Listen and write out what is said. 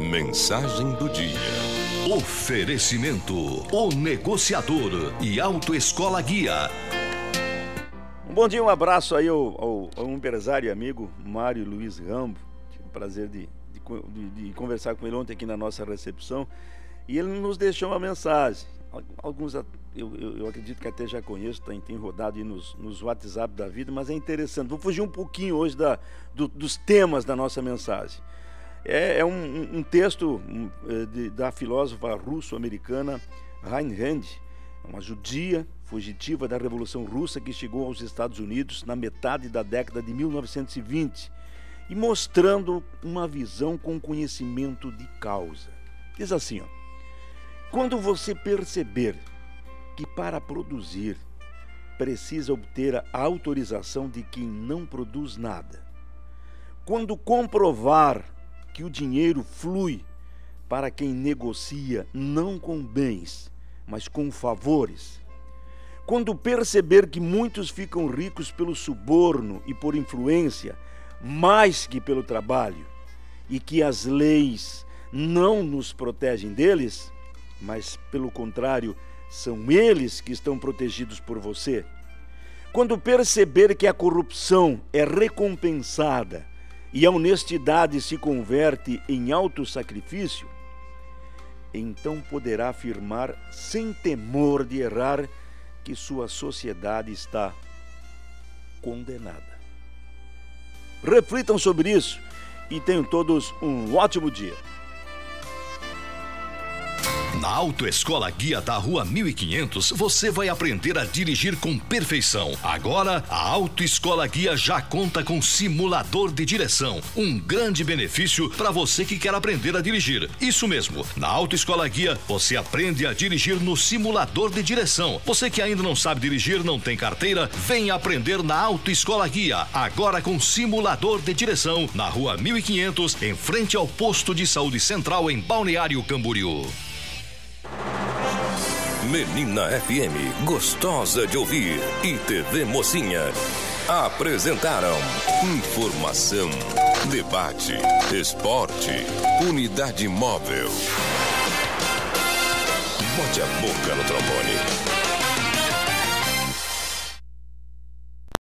Mensagem do dia. Oferecimento: O Negociador e Autoescola Guia. Um bom dia, um abraço aí ao empresário e amigo Mário Luiz Rambo. Tive o prazer de conversar com ele ontem aqui na nossa recepção. E ele nos deixou uma mensagem. Alguns eu acredito que até já conheço, tem rodado aí nos WhatsApp da vida, mas é interessante. Vou fugir um pouquinho hoje dos temas da nossa mensagem. É um texto da filósofa russo-americana Ayn Rand, uma judia fugitiva da Revolução Russa que chegou aos Estados Unidos na metade da década de 1920 e mostrando uma visão com conhecimento de causa. Diz assim, ó: quando você perceber que para produzir precisa obter a autorização de quem não produz nada, quando comprovar que o dinheiro flui para quem negocia não com bens, mas com favores, quando perceber que muitos ficam ricos pelo suborno e por influência, mais que pelo trabalho, e que as leis não nos protegem deles, mas, pelo contrário, são eles que estão protegidos por você. Quando perceber que a corrupção é recompensada e a honestidade se converte em autossacrifício, então poderá afirmar, sem temor de errar, que sua sociedade está condenada. Reflitam sobre isso e tenham todos um ótimo dia. Na Autoescola Guia da Rua 1500, você vai aprender a dirigir com perfeição. Agora, a Autoescola Guia já conta com simulador de direção. Um grande benefício para você que quer aprender a dirigir. Isso mesmo, na Autoescola Guia, você aprende a dirigir no simulador de direção. Você que ainda não sabe dirigir, não tem carteira, vem aprender na Autoescola Guia. Agora com simulador de direção, na Rua 1500, em frente ao Posto de Saúde Central, em Balneário Camboriú. Menina FM, gostosa de ouvir, e TV Mocinha apresentaram informação, debate, esporte, unidade móvel. Bote a boca no trombone.